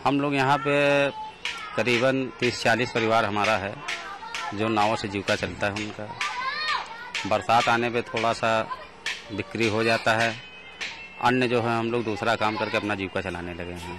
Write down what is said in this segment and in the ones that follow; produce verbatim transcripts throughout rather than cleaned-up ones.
हम लोग यहाँ पे करीबन तीस चालीस परिवार हमारा है जो नावों से जीविका चलता है उनका। बरसात आने पे थोड़ा सा बिक्री हो जाता है, अन्य जो है हम लोग दूसरा काम करके अपना जीविका चलाने लगे हैं।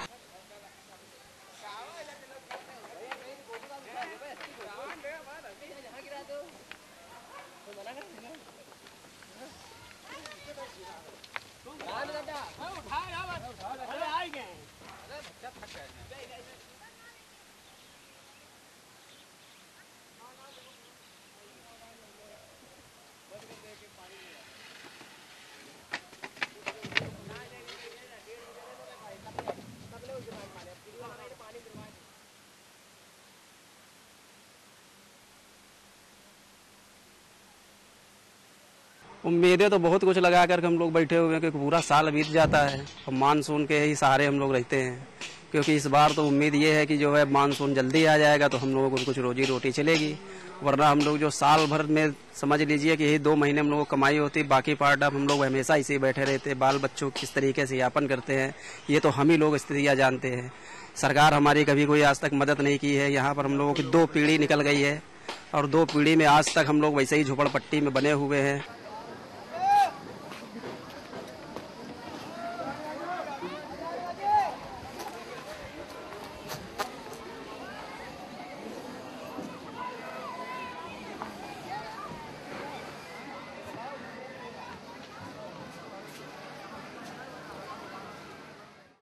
उम्मीदें तो बहुत कुछ लगा कर हम लोग बैठे हुए हैं क्योंकि पूरा साल बीत जाता है और मानसून के ही सहारे हम लोग रहते हैं। क्योंकि इस बार तो उम्मीद ये है कि जो है मानसून जल्दी आ जाएगा तो हम लोगों को कुछ रोजी रोटी चलेगी, वरना हम लोग जो साल भर में समझ लीजिए कि यही दो महीने हम लोगों को कमाई होती, बाकी पार्ट अब हम लोग हमेशा इसी बैठे रहते हैं। बाल बच्चों किस तरीके से यापन करते हैं ये तो हम ही लोग स्थितियाँ जानते हैं। सरकार हमारी कभी कोई आज तक मदद नहीं की है। यहाँ पर हम लोगों की दो पीढ़ी निकल गई है और दो पीढ़ी में आज तक हम लोग वैसे ही झोपड़पट्टी में बने हुए हैं।